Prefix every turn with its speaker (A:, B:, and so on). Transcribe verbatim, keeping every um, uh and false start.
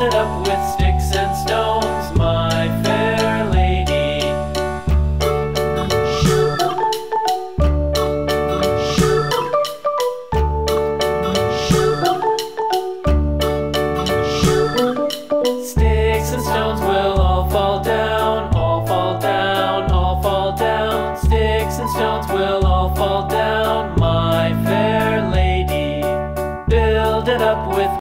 A: it up with sticks and stones, my fair lady. Sticks and stones